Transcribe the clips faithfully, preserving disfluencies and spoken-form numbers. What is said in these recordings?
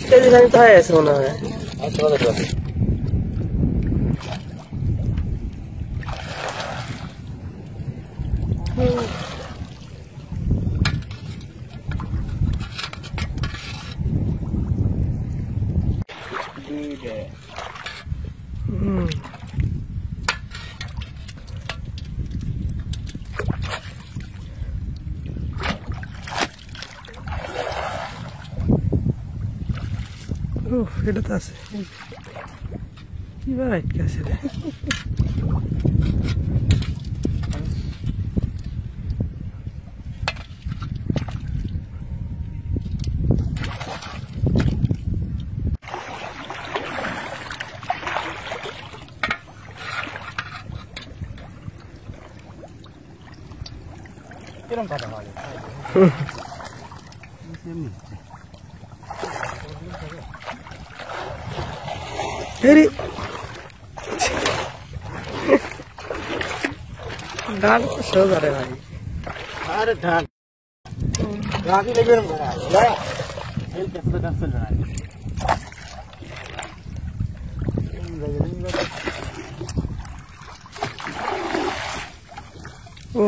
সেদিন আমি তো হয়ে গেছে মনে হয়। এটা তো আছে কিভাবে আটকে আছে রে কিরম কথা বলে तेरी डाल तो सो जा रहे भाई। अरे ढाल गाड़ी ले गए मेरा ले ये कैसे दस चल रहा है ओ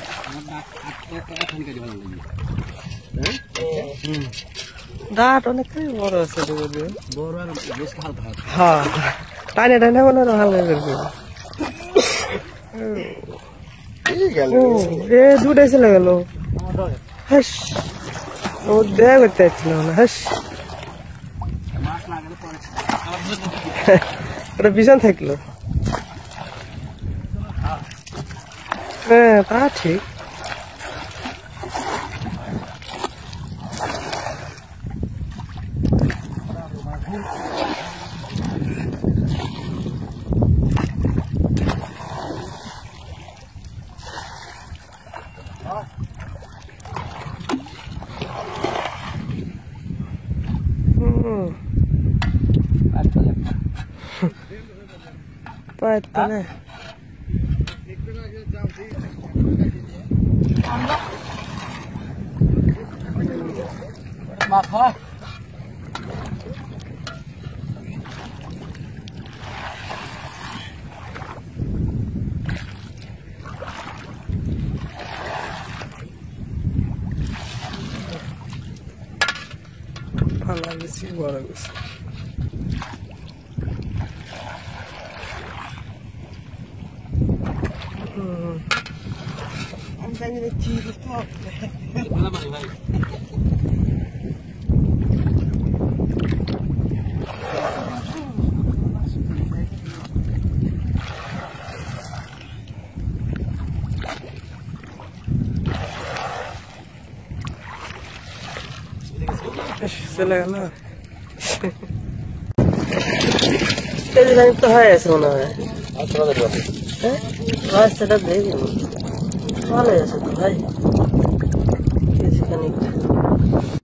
दाट অনেক বড় আছে দেখো বড় আর বেশ ভালো ভালো হ্যাঁ টানে টানে মনে হয় ভালো করবে এই গেল এ দুটাই চলে গেল হাস ও দেখা করতে চাচ্ছিল না হাস মাছ লাগালে পরে ওটা পিছন থাকলো হ্যাঁ তা ঠিক পাইতো না মাথা ভালো গেছি বড় গেছি আমি জানি না কি বুঝতে ভালো ভাই ভাই চলে গেল সেদিন আমি তো হয়ে গেছে মনে হয় হ্যাঁ রাস্তাটা দেখি ভালো আছে তো ভাই সেখানে